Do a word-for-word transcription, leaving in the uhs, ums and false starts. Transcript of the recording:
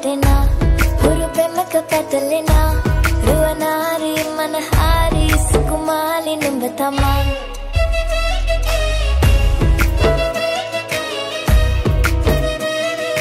හැලෙනා හුරු පෙමක පැටලෙනා රුවනාරි මනහාරි සුකුමාලි නුඹ තමා